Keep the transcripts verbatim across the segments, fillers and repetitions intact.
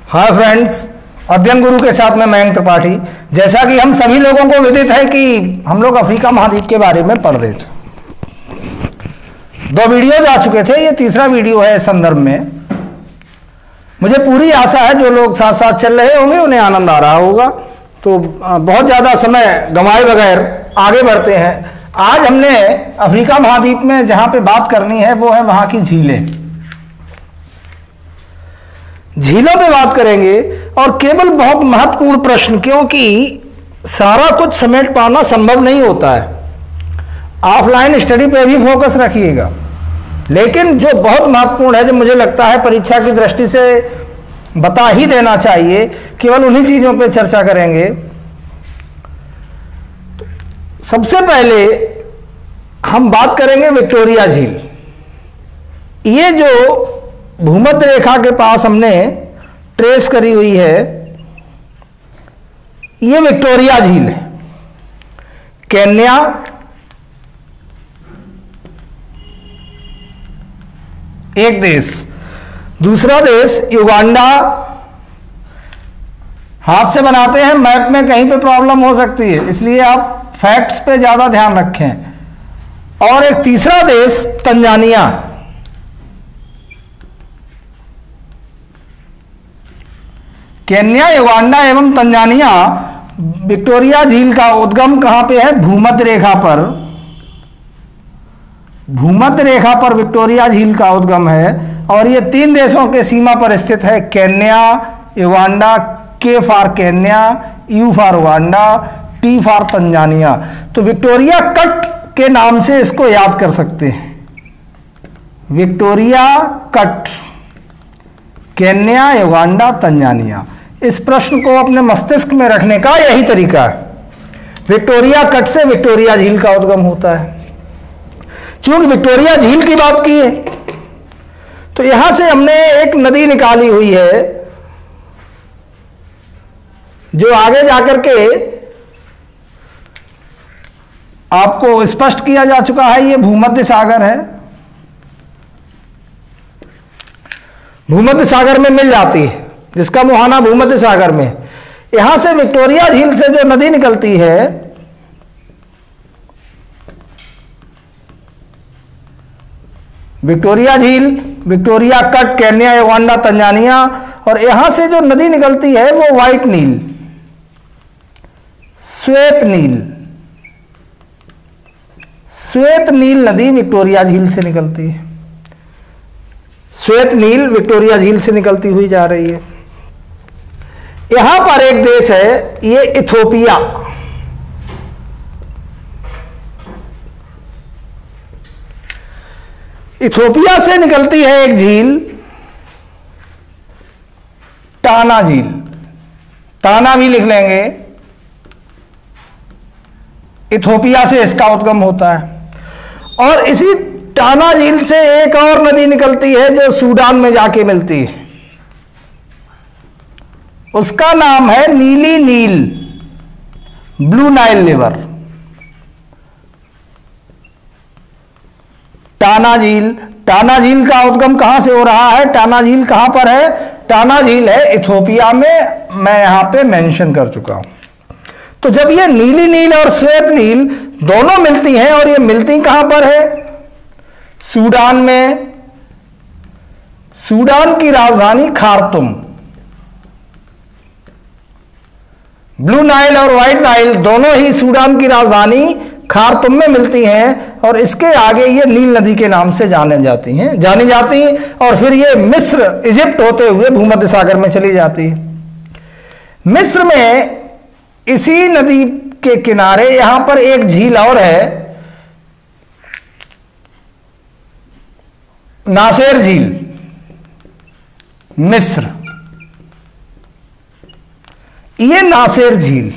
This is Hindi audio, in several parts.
हाय फ्रेंड्स, अध्ययन गुरु के साथ में मयंक त्रिपाठी। जैसा कि हम सभी लोगों को विदित है कि हम लोग अफ्रीका महाद्वीप के बारे में पढ़ रहे थे। दो वीडियो आ चुके थे, ये तीसरा वीडियो है इस संदर्भ में। मुझे पूरी आशा है जो लोग साथ साथ चल रहे होंगे उन्हें आनंद आ रहा होगा। तो बहुत ज़्यादा समय गंवाए बगैर आगे बढ़ते हैं। आज हमने अफ्रीका महाद्वीप में जहाँ पे बात करनी है वो है वहाँ की झीलें। झीलों पे बात करेंगे और केवल बहुत महत्वपूर्ण प्रश्न, क्योंकि सारा कुछ समेट पाना संभव नहीं होता है। ऑफलाइन स्टडी पे भी फोकस रखिएगा, लेकिन जो बहुत महत्वपूर्ण है, जो मुझे लगता है परीक्षा की दृष्टि से बता ही देना चाहिए, केवल उन्हीं चीज़ों पे चर्चा करेंगे। सबसे पहले हम बात करेंगे विक्टोरिया झील। ये जो भूमध्य रेखा के पास हमने ट्रेस करी हुई है, ये विक्टोरिया झील है। केन्या, एक देश, दूसरा देश युगांडा। हाथ से बनाते हैं, मैप में कहीं पे प्रॉब्लम हो सकती है, इसलिए आप फैक्ट्स पे ज्यादा ध्यान रखें। और एक तीसरा देश तंजानिया। केन्या, युगांडा एवं तंजानिया। विक्टोरिया झील का उद्गम कहां पे है? भूमध्य रेखा पर। भूमध्य रेखा पर विक्टोरिया झील का उद्गम है और ये तीन देशों के सीमा पर स्थित है। Kenya, Uganda. K for Kenya, U for Uganda, T for Tanzania. तो विक्टोरिया कट के नाम से इसको याद कर सकते हैं। Victoria cut, Kenya, Uganda, Tanzania. इस प्रश्न को अपने मस्तिष्क में रखने का यही तरीका है। विक्टोरिया कट से विक्टोरिया झील का उद्गम होता है। चूंकि विक्टोरिया झील की बात की है तो यहां से हमने एक नदी निकाली हुई है जो आगे जाकर के आपको स्पष्ट किया जा चुका है। ये भूमध्य सागर है। भूमध्य सागर में मिल जाती है, जिसका मुहाना भूमध्य सागर में। यहां से विक्टोरिया झील से जो नदी निकलती है, विक्टोरिया झील, Victoria cut, Kenya, Uganda, Tanzania, और यहां से जो नदी निकलती है वो व्हाइट नील, श्वेत नील, श्वेत नील नदी विक्टोरिया झील से निकलती है। श्वेत नील विक्टोरिया झील से निकलती हुई जा रही है। यहां पर एक देश है, ये इथोपिया। इथोपिया से निकलती है एक झील, टाना झील। टाना भी लिख लेंगे। इथोपिया से इसका उद्गम होता है। और इसी टाना झील से एक और नदी निकलती है जो सूडान में जाके मिलती है। उसका नाम है नीली नील, ब्लू नाइल रिवर। टाना झील, टाना झील का उद्गम कहां से हो रहा है? टाना झील कहां पर है? टाना झील है इथोपिया में। मैं यहां पे मेंशन कर चुका हूं। तो जब ये नीली नील और श्वेत नील दोनों मिलती हैं, और ये मिलती कहां पर है? सूडान में। सूडान की राजधानी खार्तुम। ब्लू नाइल और व्हाइट नाइल दोनों ही सूडान की राजधानी खार्तुम में मिलती हैं, और इसके आगे ये नील नदी के नाम से जाने जाती हैं जानी जाती हैं और फिर ये मिस्र, इजिप्ट होते हुए भूमध्य सागर में चली जाती है। मिस्र में इसी नदी के किनारे यहां पर एक झील और है, नासेर झील, मिस्र। ये नासेर झील,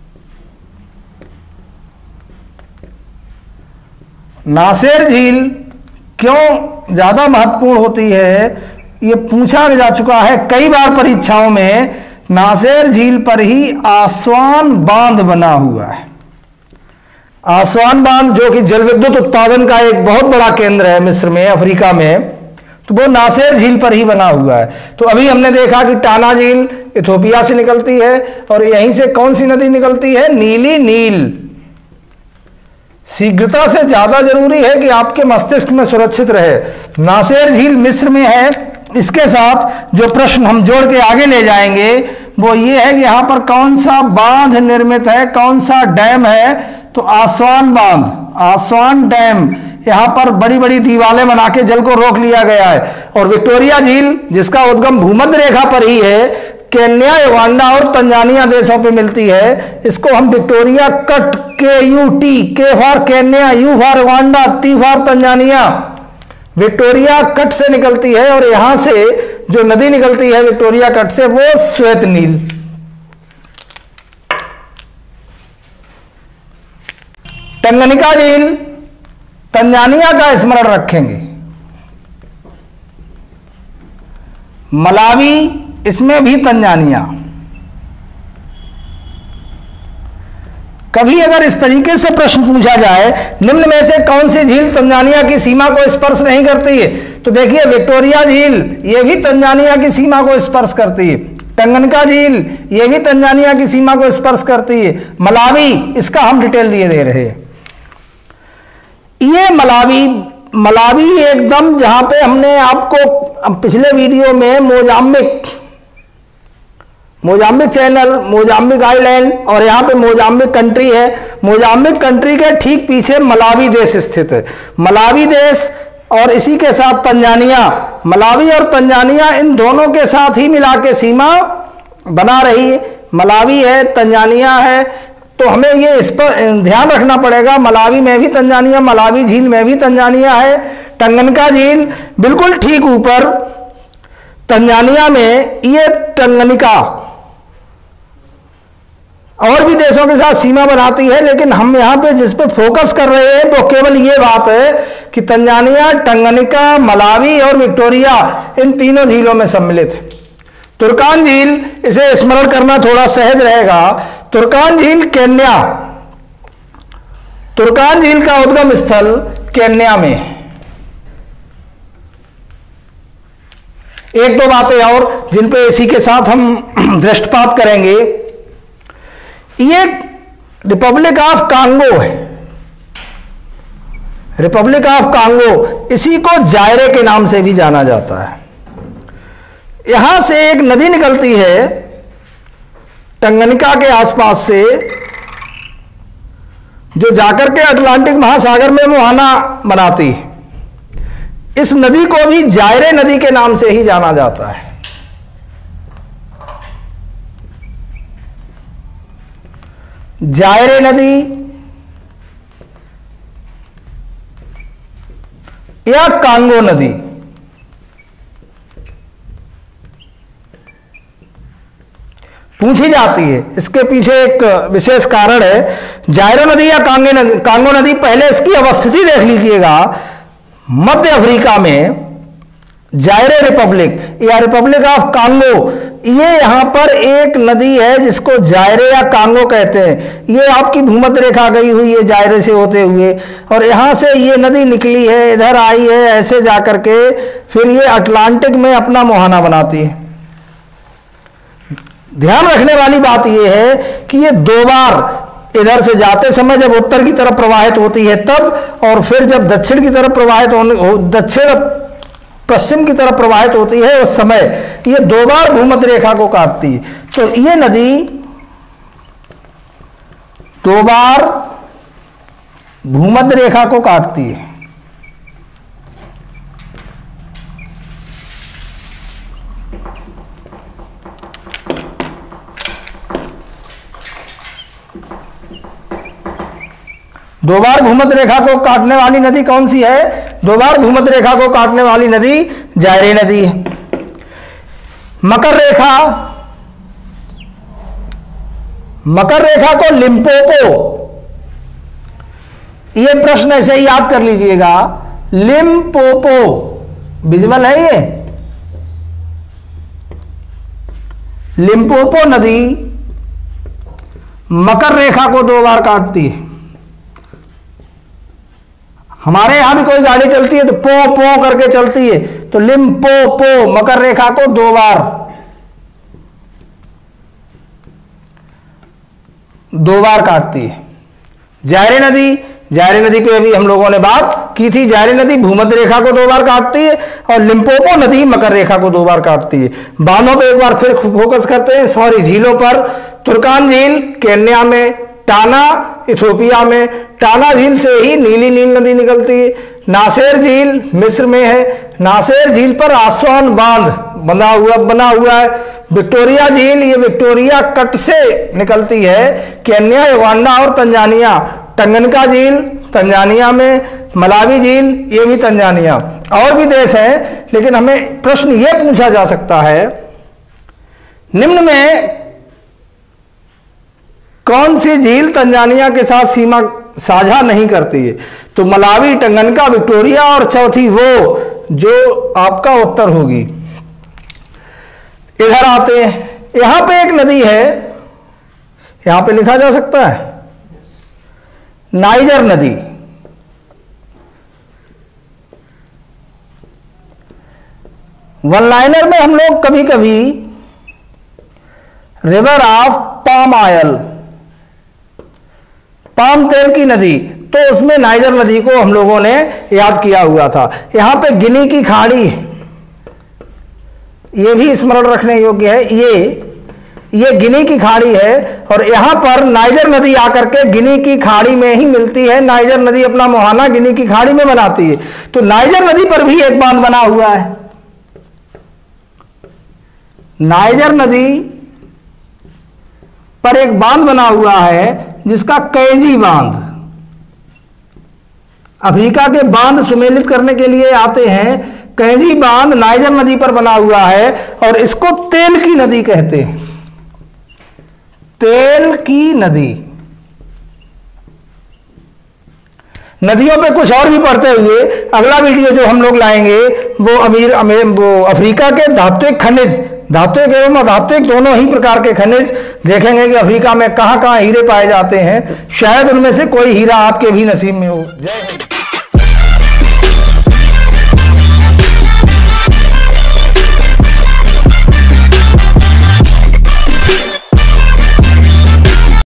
नासेर झील क्यों ज्यादा महत्वपूर्ण होती है, ये पूछा जा चुका है कई बार परीक्षाओं में। नासेर झील पर ही आसवान बांध बना हुआ है। आसवान बांध जो कि जल विद्युत उत्पादन का एक बहुत बड़ा केंद्र है मिस्र में, अफ्रीका में। तो वो नासेर झील पर ही बना हुआ है। तो अभी हमने देखा कि टाना झील इथोपिया से निकलती है और यहीं से कौन सी नदी निकलती है, नीली नील। शीघ्रता से ज्यादा जरूरी है कि आपके मस्तिष्क में सुरक्षित रहे। नासेर झील मिस्र में है। इसके साथ जो प्रश्न हम जोड़ के आगे ले जाएंगे वो ये है कि यहां पर कौन सा बांध निर्मित है, कौन सा डैम है, तो आसवान बांध, आसवान डैम। यहां पर बड़ी बड़ी दीवारें बना के जल को रोक लिया गया है। और विक्टोरिया झील जिसका उद्गम भूमध्य रेखा पर ही है, केन्या, युगांडा और तंजानिया देशों पे मिलती है। इसको हम Victoria cut, K U T, K for Kenya, U for Uganda, T for Tanzania, Victoria cut से निकलती है। और यहां से जो नदी निकलती है विक्टोरिया कट से वो श्वेत नील। टंगनिका झील तंजानिया का स्मरण रखेंगे। मलावी, इसमें भी तंजानिया। कभी अगर इस तरीके से प्रश्न पूछा जाए, निम्न में से कौन सी झील तंजानिया की सीमा को स्पर्श नहीं करती है, तो देखिए विक्टोरिया झील ये भी तंजानिया की सीमा को स्पर्श करती है। टंगनिका झील ये भी तंजानिया की सीमा को स्पर्श करती है। मलावी, इसका हम डिटेल दिए दे रहे हैं। ये मलावी, मलावी एकदम जहां पे हमने आपको पिछले वीडियो में Mozambique, Mozambique channel, Mozambique island और यहां पे मोजाम्बिक कंट्री है। मोजाम्बिक कंट्री के ठीक पीछे मलावी देश स्थित है। मलावी देश और इसी के साथ तंजानिया, मलावी और तंजानिया इन दोनों के साथ ही मिला के सीमा बना रही है। मलावी है, तंजानिया है, तो हमें ये इस पर ध्यान रखना पड़ेगा। मलावी में भी तंजानिया, मलावी झील में भी तंजानिया है। टंगनिका झील बिल्कुल ठीक ऊपर तंजानिया में, ये टंगनिका और भी देशों के साथ सीमा बनाती है, लेकिन हम यहां पे जिस पे फोकस कर रहे हैं वो केवल ये बात है कि तंजानिया, टंगनिका, मलावी और विक्टोरिया इन तीनों झीलों में सम्मिलित है। तुर्कान झील, इसे स्मरण करना थोड़ा सहज रहेगा। तुर्कान झील केन्या, तुर्कान झील का उद्गम स्थल केन्या में है। एक दो बातें और जिन पे इसी के साथ हम दृष्टिपात करेंगे। ये रिपब्लिक ऑफ कांगो है, रिपब्लिक ऑफ कांगो, इसी को जायरे के नाम से भी जाना जाता है। यहां से एक नदी निकलती है टंगनिका के आसपास से, जो जाकर के अटलांटिक महासागर में मुहाना बनाती है। इस नदी को भी जायरे नदी के नाम से ही जाना जाता है। जायरे नदी या कांगो नदी, पूछी जाती है। इसके पीछे एक विशेष कारण है। जायरे नदी या कांगे नदी, कांगो नदी, पहले इसकी अवस्थिति देख लीजिएगा। मध्य अफ्रीका में जायरे रिपब्लिक या रिपब्लिक ऑफ कांगो, ये यहां पर एक नदी है जिसको जायरे या कांगो कहते हैं। ये आपकी भूमध्य रेखा गई हुई है जायरे से होते हुए, और यहां से ये नदी निकली है, इधर आई है, ऐसे जाकर के फिर ये अटलांटिक में अपना मुहाना बनाती है। ध्यान रखने वाली बात यह है कि ये दो बार इधर से जाते समय जब उत्तर की तरफ प्रवाहित होती है तब, और फिर जब दक्षिण की तरफ प्रवाहित होने, दक्षिण पश्चिम की तरफ प्रवाहित होती है उस समय ये दो बार भूमध्य रेखा को काटती है। तो ये नदी दो बार भूमध्य रेखा को काटती है। दो बार भूमध्य रेखा को काटने वाली नदी कौन सी है? दो बार भूमध्य रेखा को काटने वाली नदी जायरे नदी है। मकर रेखा, मकर रेखा को लिम्पोपो, ये प्रश्न ऐसे ही याद कर लीजिएगा। लिम्पोपो विजुअल है ये। लिम्पोपो नदी मकर रेखा को दो बार काटती है। हमारे यहां भी कोई गाड़ी चलती है तो पो पो करके चलती है, तो लिम्पोपो मकर रेखा को दो बार दो बार काटती है। जायरे नदी, जायरे नदी पे अभी हम लोगों ने बात की थी। जायरे नदी भूमध्य रेखा को दो बार काटती है और लिम्पोपो नदी मकर रेखा को दो बार काटती है। बांधों पे एक बार फिर फोकस करते हैं, सॉरी झीलों पर। तुर्कान झील केन्या में, टाना इथोपिया में, टाना झील से ही नीली नील नदी निकलती है। नासेर झील मिस्र में है, नासेर झील पर आसवान बांध बना हुआ बना हुआ है। विक्टोरिया झील, ये विक्टोरिया कट से निकलती है, केन्या, युगांडा और तंजानिया। टंगनका झील तंजानिया में, मलावी झील ये भी तंजानिया। और भी देश हैं, लेकिन हमें प्रश्न ये पूछा जा सकता है, निम्न में कौन सी झील तंजानिया के साथ सीमा साझा नहीं करती है? तो मलावी, टंगनका, विक्टोरिया और चौथी वो जो आपका उत्तर होगी। इधर आते हैं, यहां पे एक नदी है, यहां पे लिखा जा सकता है नाइजर नदी। वन लाइनर में हम लोग कभी कभी river of palm oil, palm तेल की नदी, तो उसमें नाइजर नदी को हम लोगों ने याद किया हुआ था। यहां पे गिनी की खाड़ी, ये भी स्मरण रखने योग्य है, ये ये गिनी की खाड़ी है और यहां पर नाइजर नदी आकर के गिनी की खाड़ी में ही मिलती है। नाइजर नदी अपना मुहाना गिनी की खाड़ी में बनाती है, तो नाइजर नदी पर भी एक बांध बना हुआ है। नाइजर नदी पर एक बांध बना हुआ है जिसका कैंजी बांध। अफ्रीका के बांध सुमेलित करने के लिए आते हैं। कैंजी बांध नाइजर नदी पर बना हुआ है और इसको तेल की नदी कहते हैं, तेल की नदी। नदियों पे कुछ और भी पढ़ते हुए अगला वीडियो जो हम लोग लाएंगे वो अमीर अमीर वो अफ्रीका के धात्विक खनिज, धात्विक एवं अधात्विक दोनों ही प्रकार के खनिज देखेंगे कि अफ्रीका में कहां कहां हीरे पाए जाते हैं। शायद उनमें से कोई हीरा आपके भी नसीब में हो। जय हिंद।